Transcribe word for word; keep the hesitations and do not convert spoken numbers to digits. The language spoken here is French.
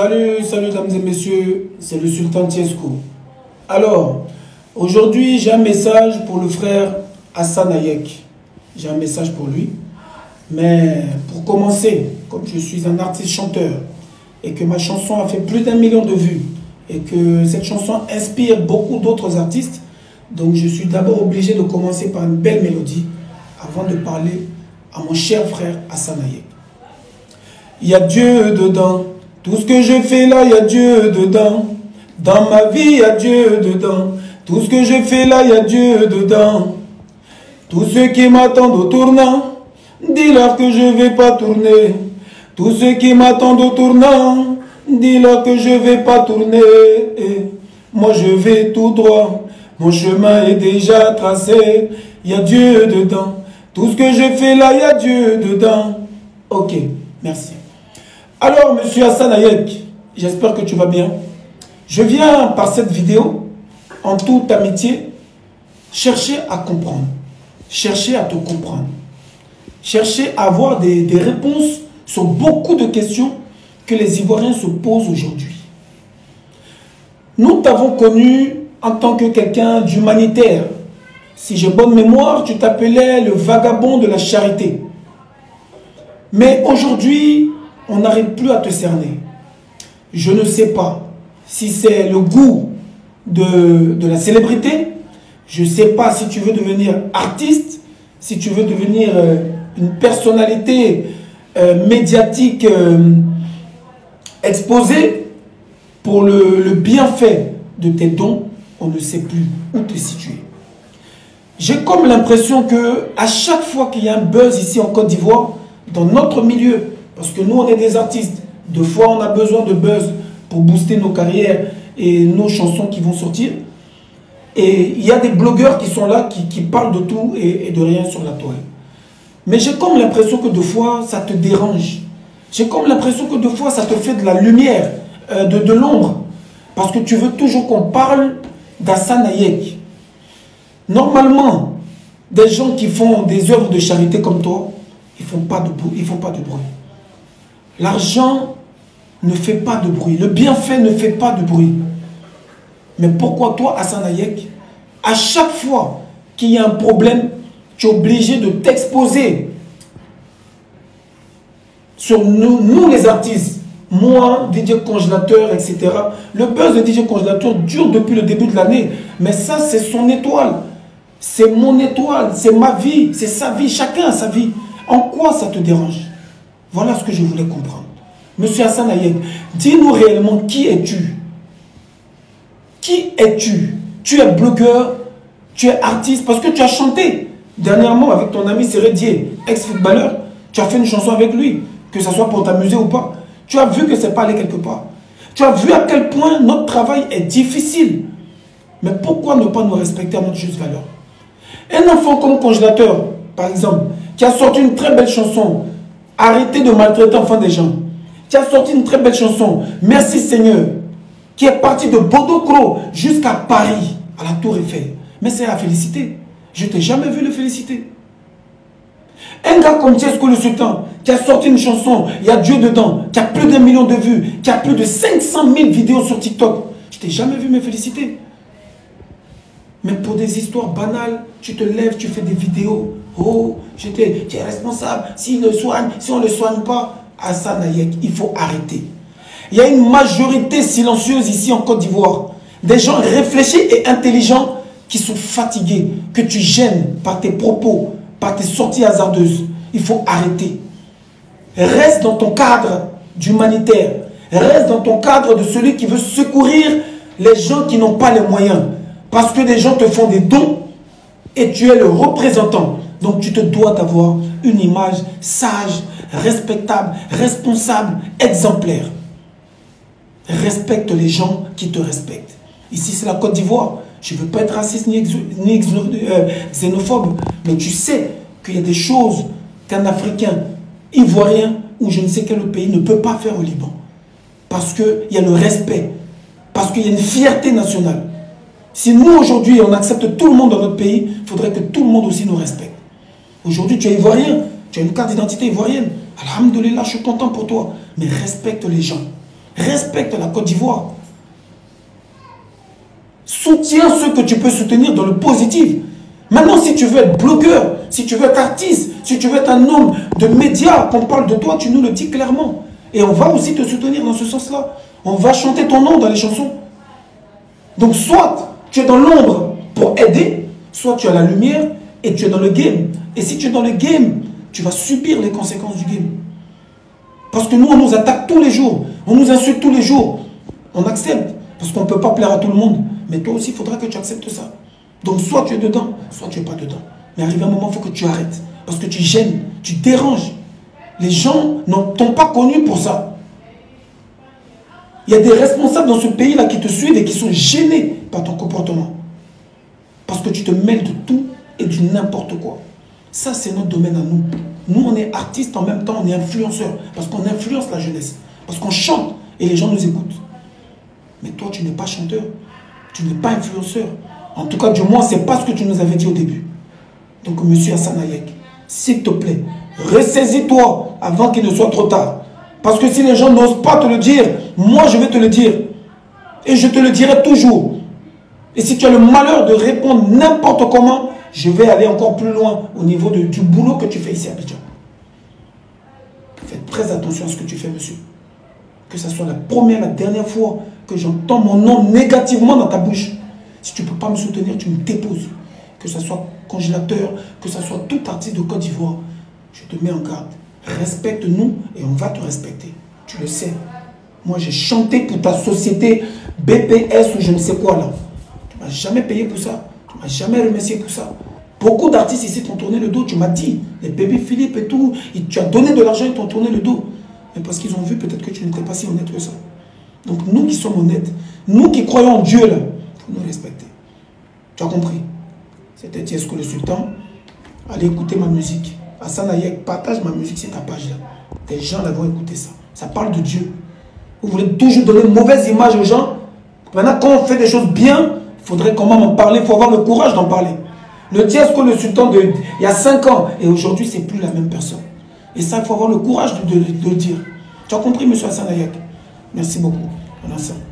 Salut, salut, dames et messieurs, c'est le Sultan Tiesco. Alors, aujourd'hui, j'ai un message pour le frère Hassan Hayek. J'ai un message pour lui. Mais pour commencer, comme je suis un artiste chanteur et que ma chanson a fait plus d'un million de vues et que cette chanson inspire beaucoup d'autres artistes, donc je suis d'abord obligé de commencer par une belle mélodie avant de parler à mon cher frère Hassan Hayek. Il y a Dieu dedans. Tout ce que je fais là, il y a Dieu dedans. Dans ma vie, il y a Dieu dedans. Tout ce que je fais là, il y a Dieu dedans. Tous ceux qui m'attendent au tournant, dis-leur que je ne vais pas tourner. Tous ceux qui m'attendent au tournant, dis-leur que je ne vais pas tourner. Et moi, je vais tout droit. Mon chemin est déjà tracé. Il y a Dieu dedans. Tout ce que je fais là, il y a Dieu dedans. Ok, merci. Alors, monsieur Hassan Hayek, j'espère que tu vas bien. Je viens par cette vidéo, en toute amitié, chercher à comprendre, chercher à te comprendre, chercher à avoir des, des réponses sur beaucoup de questions que les Ivoiriens se posent aujourd'hui. Nous t'avons connu en tant que quelqu'un d'humanitaire. Si j'ai bonne mémoire, tu t'appelais le vagabond de la charité. Mais aujourd'hui, on n'arrive plus à te cerner. Je ne sais pas si c'est le goût de, de la célébrité. Je ne sais pas si tu veux devenir artiste, si tu veux devenir euh, une personnalité euh, médiatique euh, exposée pour le, le bienfait de tes dons. On ne sait plus où te situer. J'ai comme l'impression que à chaque fois qu'il y a un buzz ici en Côte d'Ivoire, dans notre milieu, parce que nous, on est des artistes. Deux fois, on a besoin de buzz pour booster nos carrières et nos chansons qui vont sortir. Et il y a des blogueurs qui sont là, qui, qui parlent de tout et, et de rien sur la toile. Mais j'ai comme l'impression que deux fois, ça te dérange. J'ai comme l'impression que deux fois, ça te fait de la lumière, euh, de, de l'ombre. Parce que tu veux toujours qu'on parle d'Hassan Hayek. Normalement, des gens qui font des œuvres de charité comme toi, ils ne font pas de bruit. Ils font pas de bruit. L'argent ne fait pas de bruit. Le bienfait ne fait pas de bruit. Mais pourquoi toi, Hassan Hayek, à chaque fois qu'il y a un problème, tu es obligé de t'exposer sur nous, nous les artistes, moi, D J Congélateur, et cetera. Le buzz de D J Congélateur dure depuis le début de l'année. Mais ça, c'est son étoile. C'est mon étoile. C'est ma vie. C'est sa vie. Chacun a sa vie. En quoi ça te dérange? Voilà ce que je voulais comprendre. Monsieur Hassan Hayek, dis-nous réellement qui es-tu? Qui es-tu? Tu es blogueur, tu es artiste, parce que tu as chanté dernièrement avec ton ami Seredier, ex-footballeur. Tu as fait une chanson avec lui, que ce soit pour t'amuser ou pas. Tu as vu que c'est pas allé quelque part. Tu as vu à quel point notre travail est difficile. Mais pourquoi ne pas nous respecter à notre juste valeur? Un enfant comme Congélateur, par exemple, qui a sorti une très belle chanson, arrêtez de maltraiter enfin des gens, qui a sorti une très belle chanson, Merci Seigneur, qui est parti de Bordeaux-Cros jusqu'à Paris, à la Tour Eiffel. Mais c'est à féliciter. Je ne t'ai jamais vu le féliciter. Un gars comme Tiesco le Sultan, qui a sorti une chanson, il y a Dieu dedans, qui a plus d'un million de vues, qui a plus de cinq cent mille vidéos sur TikTok. Je ne t'ai jamais vu me féliciter. Mais pour des histoires banales, tu te lèves, tu fais des vidéos. Oh, tu es responsable. S'il le soigne, si on ne le soigne pas, Hassan Hayek, il faut arrêter. Il y a une majorité silencieuse ici en Côte d'Ivoire. Des gens réfléchis et intelligents qui sont fatigués, que tu gênes par tes propos, par tes sorties hasardeuses. Il faut arrêter. Reste dans ton cadre d'humanitaire. Reste dans ton cadre de celui qui veut secourir les gens qui n'ont pas les moyens. Parce que des gens te font des dons et tu es le représentant. Donc tu te dois d'avoir une image sage, respectable, responsable, exemplaire. Respecte les gens qui te respectent. Ici c'est la Côte d'Ivoire. Je ne veux pas être raciste ni, ni euh, xénophobe. Mais tu sais qu'il y a des choses qu'un Africain, Ivoirien ou je ne sais quel autre pays ne peut pas faire au Liban. Parce qu'il y a le respect. Parce qu'il y a une fierté nationale. Si nous, aujourd'hui, on accepte tout le monde dans notre pays, il faudrait que tout le monde aussi nous respecte. Aujourd'hui, tu es ivoirien, tu as une carte d'identité ivoirienne. Alhamdulillah, je suis content pour toi. Mais respecte les gens. Respecte la Côte d'Ivoire. Soutiens ceux que tu peux soutenir dans le positif. Maintenant, si tu veux être blogueur, si tu veux être artiste, si tu veux être un homme de médias, qu'on parle de toi, tu nous le dis clairement. Et on va aussi te soutenir dans ce sens-là. On va chanter ton nom dans les chansons. Donc, soit tu es dans l'ombre pour aider, soit tu as la lumière et tu es dans le game. Et si tu es dans le game, tu vas subir les conséquences du game. Parce que nous, on nous attaque tous les jours. On nous insulte tous les jours. On accepte. Parce qu'on ne peut pas plaire à tout le monde. Mais toi aussi, il faudra que tu acceptes ça. Donc, soit tu es dedans, soit tu n'es pas dedans. Mais arrive un moment, il faut que tu arrêtes. Parce que tu gênes, tu déranges. Les gens ne t'ont pas connu pour ça. Il y a des responsables dans ce pays-là qui te suivent et qui sont gênés par ton comportement. Parce que tu te mêles de tout et du n'importe quoi. Ça, c'est notre domaine à nous. Nous, on est artistes, en même temps, on est influenceurs. Parce qu'on influence la jeunesse. Parce qu'on chante et les gens nous écoutent. Mais toi, tu n'es pas chanteur. Tu n'es pas influenceur. En tout cas, du moins, ce n'est pas ce que tu nous avais dit au début. Donc, monsieur Hassan Hayek, s'il te plaît, ressaisis-toi avant qu'il ne soit trop tard. Parce que si les gens n'osent pas te le dire, moi, je vais te le dire. Et je te le dirai toujours. Et si tu as le malheur de répondre n'importe comment, je vais aller encore plus loin au niveau de, du boulot que tu fais ici à Abidjan. Faites très attention à ce que tu fais, monsieur. Que ce soit la première, la dernière fois que j'entends mon nom négativement dans ta bouche. Si tu ne peux pas me soutenir, tu me déposes. Que ce soit congélateur, que ce soit tout artiste de Côte d'Ivoire, je te mets en garde. Respecte-nous et on va te respecter. Tu le sais. Moi, j'ai chanté pour ta société B P S ou je ne sais quoi là. Tu ne m'as jamais payé pour ça. Tu ne m'as jamais remercié pour ça. Beaucoup d'artistes ici t'ont tourné le dos. Tu m'as dit, les bébés Philippe et tout, tu as donné de l'argent, ils t'ont tourné le dos. Mais parce qu'ils ont vu peut-être que tu n'étais pas si honnête que ça. Donc nous qui sommes honnêtes, nous qui croyons en Dieu là, il faut nous respecter. Tu as compris? C'était Tiesco le Sultan. Allez écouter ma musique. Hassan Hayek, partage ma musique sur ta page là. Des gens là vont écouter ça. Ça parle de Dieu. Vous voulez toujours donner une mauvaise image aux gens. Maintenant, quand on fait des choses bien, il faudrait quand même en parler. Il faut avoir le courage d'en parler. Le Tiesco le Sultan de il y a cinq ans et aujourd'hui, c'est plus la même personne. Et ça, il faut avoir le courage de, de, de le dire. Tu as compris, monsieur Hassan Hayek? Merci beaucoup. On a ça.